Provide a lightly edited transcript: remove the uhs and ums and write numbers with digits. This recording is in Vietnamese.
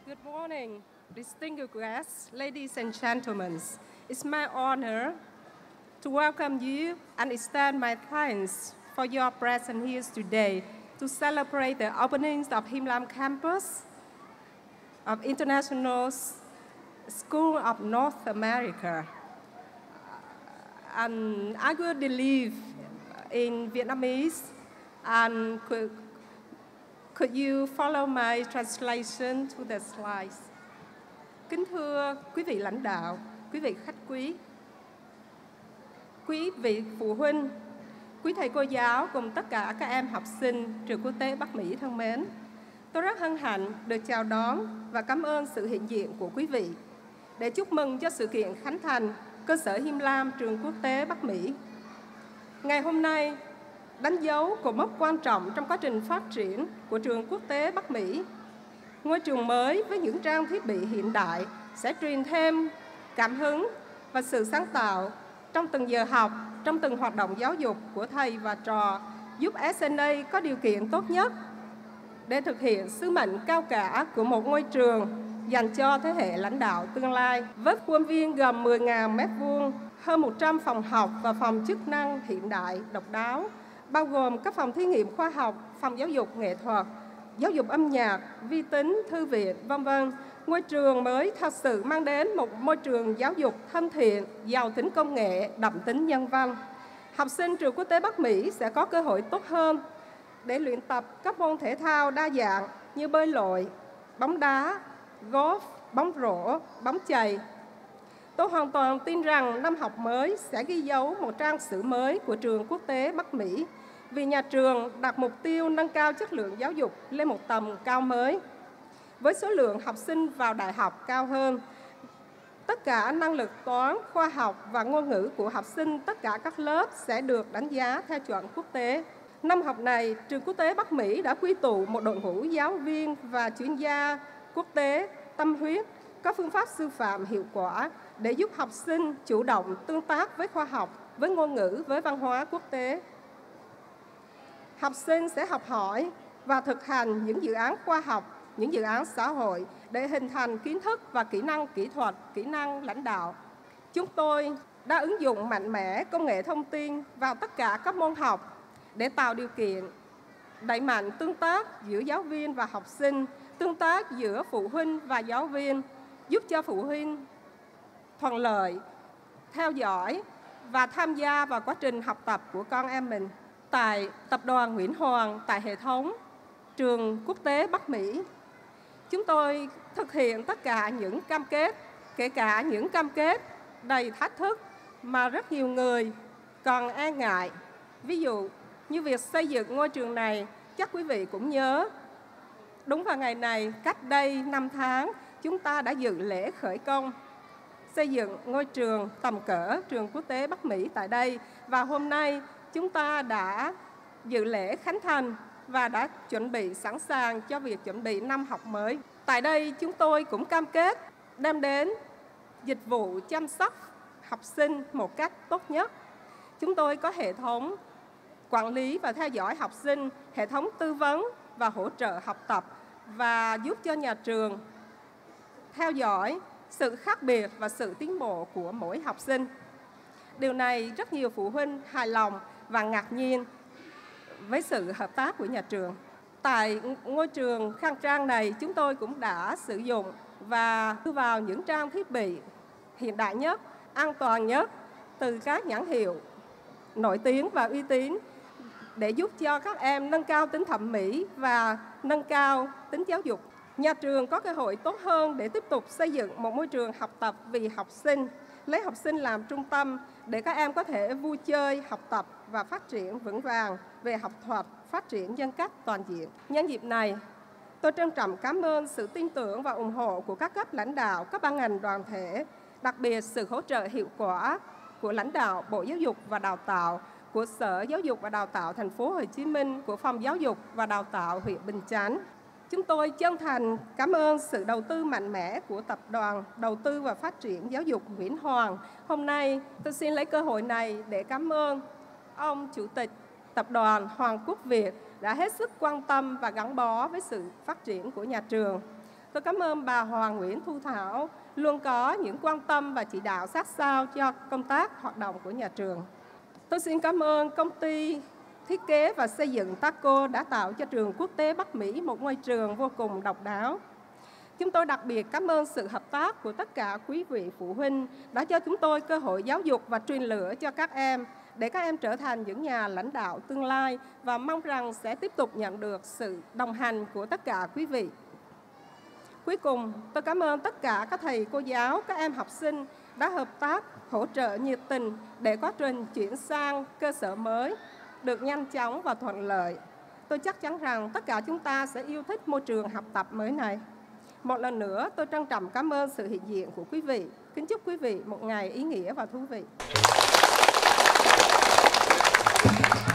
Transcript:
Good morning, distinguished guests, ladies and gentlemen. It's my honor to welcome you and extend my thanks for your presence here today to celebrate the opening of Him Lam campus of International School of North America. And I will deliver in Vietnamese, and could you follow my translation to the slides? Kính thưa quý vị lãnh đạo, quý vị khách quý vị phụ huynh, quý thầy cô giáo cùng tất cả các em học sinh trường quốc tế Bắc Mỹ thân mến. Tôi rất hân hạnh được chào đón và cảm ơn sự hiện diện của quý vị để chúc mừng cho sự kiện khánh thành cơ sở Him Lam trường quốc tế Bắc Mỹ. Ngày hôm nay đánh dấu cột mốc quan trọng trong quá trình phát triển của trường quốc tế Bắc Mỹ. Ngôi trường mới với những trang thiết bị hiện đại sẽ truyền thêm cảm hứng và sự sáng tạo trong từng giờ học, trong từng hoạt động giáo dục của thầy và trò, giúp SNA có điều kiện tốt nhất để thực hiện sứ mệnh cao cả của một ngôi trường dành cho thế hệ lãnh đạo tương lai. Với khuôn viên gồm 10.000 m², hơn 100 phòng học và phòng chức năng hiện đại độc đáo, bao gồm các phòng thí nghiệm khoa học, phòng giáo dục nghệ thuật, giáo dục âm nhạc, vi tính, thư viện, v.v. Ngôi trường mới thật sự mang đến một môi trường giáo dục thân thiện, giàu tính công nghệ, đậm tính nhân văn. Học sinh trường quốc tế Bắc Mỹ sẽ có cơ hội tốt hơn để luyện tập các môn thể thao đa dạng như bơi lội, bóng đá, golf, bóng rổ, bóng chày. Tôi hoàn toàn tin rằng năm học mới sẽ ghi dấu một trang sử mới của trường quốc tế Bắc Mỹ, vì nhà trường đặt mục tiêu nâng cao chất lượng giáo dục lên một tầm cao mới. Với số lượng học sinh vào đại học cao hơn, tất cả năng lực toán, khoa học và ngôn ngữ của học sinh tất cả các lớp sẽ được đánh giá theo chuẩn quốc tế. Năm học này, trường quốc tế Bắc Mỹ đã quy tụ một đội ngũ giáo viên và chuyên gia quốc tế tâm huyết, có phương pháp sư phạm hiệu quả để giúp học sinh chủ động tương tác với khoa học, với ngôn ngữ, với văn hóa quốc tế. Học sinh sẽ học hỏi và thực hành những dự án khoa học, những dự án xã hội để hình thành kiến thức và kỹ năng kỹ thuật, kỹ năng lãnh đạo. Chúng tôi đã ứng dụng mạnh mẽ công nghệ thông tin vào tất cả các môn học để tạo điều kiện đẩy mạnh tương tác giữa giáo viên và học sinh, tương tác giữa phụ huynh và giáo viên, giúp cho phụ huynh thuận lợi, theo dõi và tham gia vào quá trình học tập của con em mình. Tại Tập đoàn Nguyễn Hoàng, tại hệ thống trường quốc tế Bắc Mỹ, chúng tôi thực hiện tất cả những cam kết, kể cả những cam kết đầy thách thức mà rất nhiều người còn e ngại. Ví dụ như việc xây dựng ngôi trường này, chắc quý vị cũng nhớ. Đúng vào ngày này, cách đây 5 tháng, chúng ta đã dự lễ khởi công xây dựng ngôi trường tầm cỡ trường quốc tế Bắc Mỹ tại đây. Và hôm nay chúng ta đã dự lễ khánh thành và đã chuẩn bị sẵn sàng cho việc chuẩn bị năm học mới. Tại đây chúng tôi cũng cam kết đem đến dịch vụ chăm sóc học sinh một cách tốt nhất. Chúng tôi có hệ thống quản lý và theo dõi học sinh, hệ thống tư vấn và hỗ trợ học tập và giúp cho nhà trường theo dõi sự khác biệt và sự tiến bộ của mỗi học sinh. Điều này rất nhiều phụ huynh hài lòng và ngạc nhiên với sự hợp tác của nhà trường. Tại ngôi trường khang trang này, chúng tôi cũng đã sử dụng và đưa vào những trang thiết bị hiện đại nhất, an toàn nhất từ các nhãn hiệu nổi tiếng và uy tín để giúp cho các em nâng cao tính thẩm mỹ và nâng cao tính giáo dục. Nhà trường có cơ hội tốt hơn để tiếp tục xây dựng một môi trường học tập vì học sinh, lấy học sinh làm trung tâm để các em có thể vui chơi, học tập và phát triển vững vàng về học thuật, phát triển nhân cách toàn diện. Nhân dịp này, tôi trân trọng cảm ơn sự tin tưởng và ủng hộ của các cấp lãnh đạo, các ban ngành đoàn thể, đặc biệt sự hỗ trợ hiệu quả của lãnh đạo Bộ Giáo dục và Đào tạo, của Sở Giáo dục và Đào tạo Thành phố Hồ Chí Minh, của Phòng Giáo dục và Đào tạo huyện Bình Chánh. Chúng tôi chân thành cảm ơn sự đầu tư mạnh mẽ của Tập đoàn Đầu tư và Phát triển Giáo dục Nguyễn Hoàng. Hôm nay, tôi xin lấy cơ hội này để cảm ơn ông Chủ tịch Tập đoàn Hoàng Quốc Việt đã hết sức quan tâm và gắn bó với sự phát triển của nhà trường. Tôi cảm ơn bà Hoàng Nguyễn Thu Thảo luôn có những quan tâm và chỉ đạo sát sao cho công tác hoạt động của nhà trường. Tôi xin cảm ơn công ty thiết kế và xây dựng Taco đã tạo cho trường quốc tế Bắc Mỹ một ngôi trường vô cùng độc đáo. Chúng tôi đặc biệt cảm ơn sự hợp tác của tất cả quý vị phụ huynh đã cho chúng tôi cơ hội giáo dục và truyền lửa cho các em để các em trở thành những nhà lãnh đạo tương lai, và mong rằng sẽ tiếp tục nhận được sự đồng hành của tất cả quý vị. Cuối cùng, tôi cảm ơn tất cả các thầy cô giáo, các em học sinh đã hợp tác, hỗ trợ nhiệt tình để quá trình chuyển sang cơ sở mới được nhanh chóng và thuận lợi. Tôi chắc chắn rằng tất cả chúng ta sẽ yêu thích môi trường học tập mới này. Một lần nữa, tôi trân trọng cảm ơn sự hiện diện của quý vị. Kính chúc quý vị một ngày ý nghĩa và thú vị.